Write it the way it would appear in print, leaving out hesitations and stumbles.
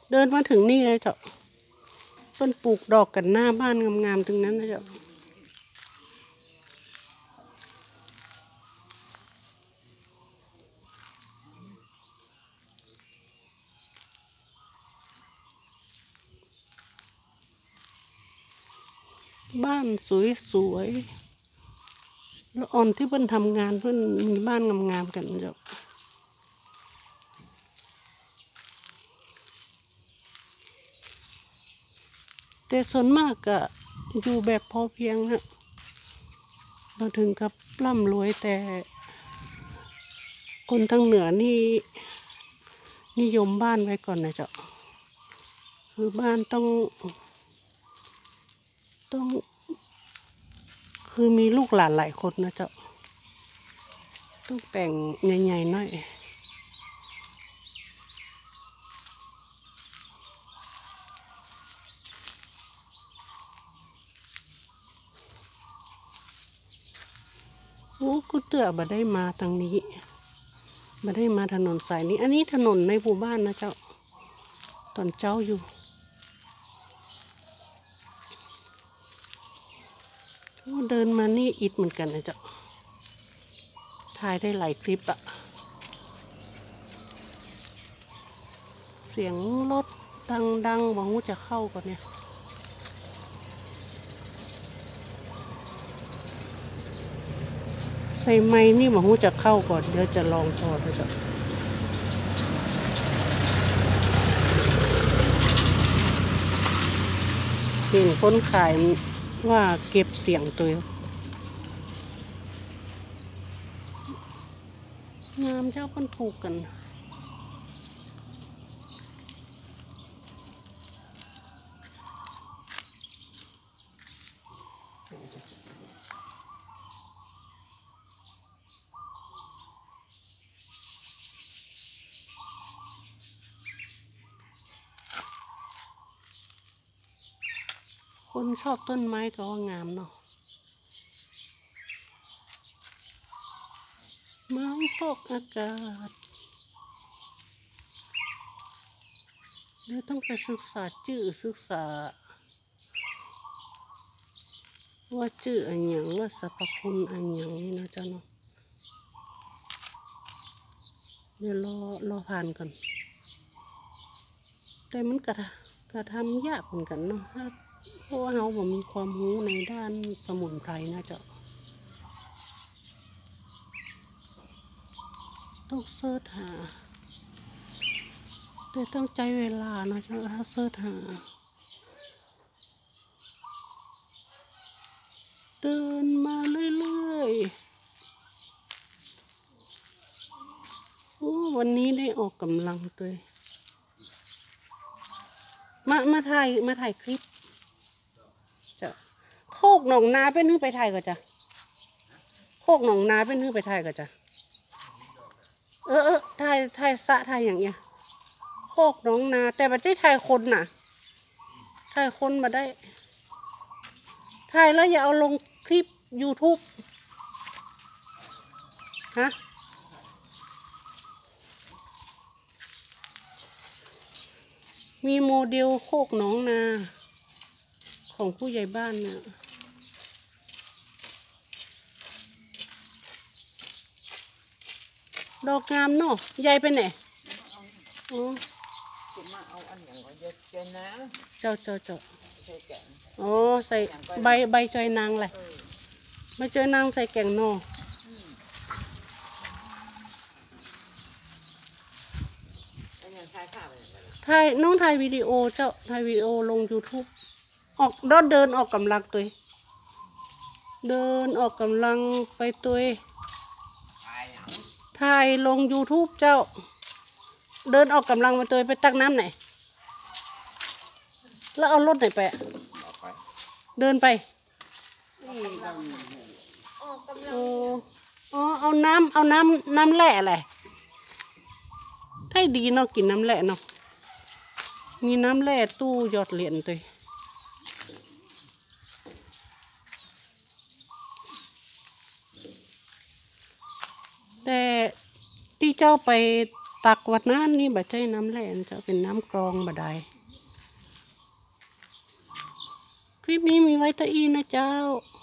เดินมาถึงนี่เลยเจ้าเพิ่นปลูกดอกกันหน้าบ้านงามๆถึงนั้นนะเจ้าบ้านสวยๆแล้วอ่อนที่เพิ่นทำงานเพิ่นมีบ้านงามๆกันเจ้าแต่ส่วนมากก็อยู่แบบพอเพียงนะเราถึงกับร่ำรวยแต่คนทางเหนือนี่นิยมบ้านไว้ก่อนนะเจ้าคือบ้านต้องคือมีลูกหลานหลายคนนะเจ้าต้องแบ่งใหญ่ๆหน่อยโอ้กูเตือบ่ได้มาทางนี้บ่ได้มาถนนสายนี้อันนี้ถนนในหมู่บ้านนะเจ้าตอนเจ้าอยู่เดินมานี่อิดเหมือนกันนะเจ้าถ่ายได้หลายคลิปอะเสียงรถดังๆบอกว่าจะเข้าก่อนเนี่ยใส่ไม้นี่บอกว่าจะเข้าก่อนเดี๋ยวจะลองพอนะเจ้าเห็นคนขายว่าเก็บเสียงตัวงามเจ้าคนถูกกันคนชอบต้นไม้ก็ว่างามเนาะไม้ฟอกอากาศเดี๋ยวต้องไปศึกษาชื่อศึกษาว่าชื่ออันหยังว่าสรรพคุณอันหยังนี่นะเจ้าเนาะเดี๋ยวรอผ่านก่อนแต่มันกระทำยากเหมือนกันเนาะเพราะว่าเราบ่มีความรู้ในด้านสมุนไพรนะเจ้าต้องเสิร์ชหาแต่ต้องใจเวลานะเจ้าถ้าเสิร์ชหาเดินมาเรื่อยๆโอ้วันนี้ได้ออกกำลังตัวมาถ่ายคลิปจะโคกหนองนาเป็นหื้อไปถ่ายก็จะโคกหนองนาเป็นหื้อไปถ่ายก็จะถ่ายสะถ่ายอย่างเงี้ยโคกหนองนาแต่บัดใจถ่ายคนน่ะถ่ายคนมาได้ถ่ายแล้วอย่าเอาลงคลิป YouTube ฮะมีโมเดลโคกหนองนาของผู้ใหญ่บ้านเนี่ยดอกงามเนาะใหญ่ไปไหนอ๋อเจ้าอ๋อใส่ใบจอยนางเลยใบจอยนางใส่แกงนอน้องถ่ายวิดีโอเจ้าถ่ายวิดีโอลง YouTube ออกเดินออกกำลังตัวเดินออกกำลังไปตัวถ่ายลง YouTube เจ้าเดินออกกำลังมาตัวไปตักน้ำไหนแล้วเอารถไหนไปเดินไปอ๋อเอาน้ำแหล่แหละให้ดีเนาะกินน้ำแหล่เนาะมีน้ำแร่ตู้หยอดเหรียญตัวแต่ที่เจ้าไปตักวันนั้นนี่บ่ใช่น้ำแร่จะเป็นน้ำกรองบ่ได้คลิปนี้มีไว้ตะอีนะเจ้า